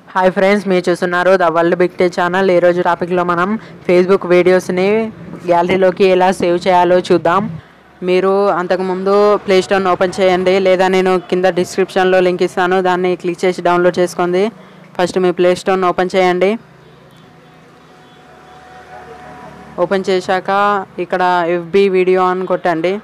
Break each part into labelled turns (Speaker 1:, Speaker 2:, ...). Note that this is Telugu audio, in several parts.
Speaker 1: హాయ్ ఫ్రెండ్స్, మీరు చూస్తున్నారు the world big tech channel. ఈరోజు టాపిక్లో మనం ఫేస్బుక్ వీడియోస్ని గ్యాలరీలోకి ఎలా సేవ్ చేయాలో చూద్దాం. మీరు అంతకుముందు ప్లే స్టోర్ని ఓపెన్ చేయండి, లేదా నేను కింద డిస్క్రిప్షన్లో లింక్ ఇస్తాను, దాన్ని క్లిక్ చేసి డౌన్లోడ్ చేసుకోండి. ఫస్ట్ మీ ప్లే స్టోర్ని ఓపెన్ చేయండి. ఓపెన్ చేశాక ఇక్కడ ఎఫ్బి వీడియో అని కొట్టండి.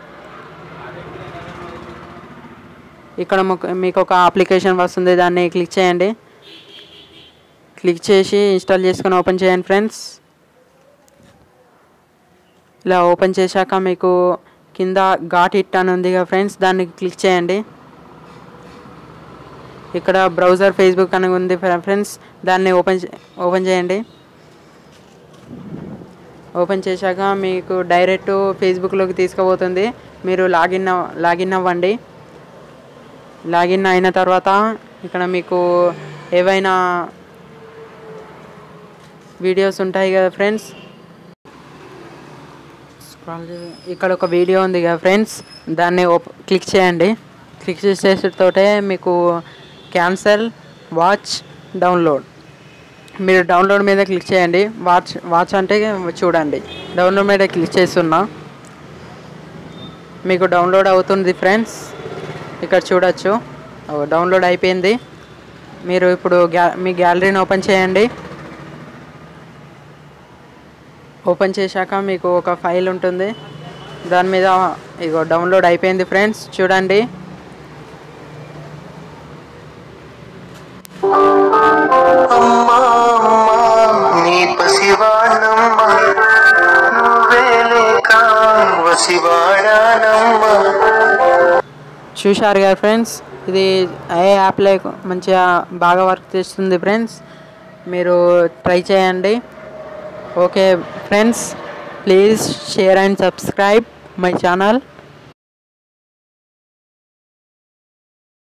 Speaker 1: ఇక్కడ మీకు ఒక అప్లికేషన్ వస్తుంది, దాన్ని క్లిక్ చేయండి. క్లిక్ చేసి ఇన్స్టాల్ చేసుకొని ఓపెన్ చేయండి ఫ్రెండ్స్. ఇలా ఓపెన్ చేశాక మీకు కింద గాట్ ఇట్ అని ఉంది కదా ఫ్రెండ్స్, దాన్ని క్లిక్ చేయండి. ఇక్కడ బ్రౌజర్ ఫేస్బుక్ అని ఉంది ఫ్రెండ్స్, దాన్ని ఓపెన్ చేయండి. ఓపెన్ చేశాక మీకు డైరెక్ట్ ఫేస్బుక్లోకి తీసుకుపోతుంది. మీరు లాగిన్ అవ్వండి. లాగిన్ అయిన తర్వాత ఇక్కడ మీకు ఏవైనా వీడియోస్ ఉంటాయి కదా ఫ్రెండ్స్, ఇక్కడ ఒక వీడియో ఉంది కదా ఫ్రెండ్స్, దాన్ని క్లిక్ చేయండి. క్లిక్ చేసేటతోటే మీకు క్యాన్సల్ వాచ్ డౌన్లోడ్, మీరు డౌన్లోడ్ మీద క్లిక్ చేయండి. వాచ్ అంటే చూడండి, డౌన్లోడ్ మీద క్లిక్ చేస్తున్నా, మీకు డౌన్లోడ్ అవుతుంది ఫ్రెండ్స్. ఇక్కడ చూడొచ్చు, డౌన్లోడ్ అయిపోయింది. మీరు ఇప్పుడు మీ గ్యాలరీని ఓపెన్ చేయండి. ఓపెన్ చేశాక మీకు ఒక ఫైల్ ఉంటుంది, దాని మీద ఇగో డౌన్లోడ్ అయిపోయింది ఫ్రెండ్స్, చూడండి. చూశారు కదా ఫ్రెండ్స్, ఇది ఏ యాప్లో మంచిగా బాగా వర్క్ చేస్తుంది ఫ్రెండ్స్, మీరు ట్రై చేయండి. Okay friends, please share and subscribe my channel.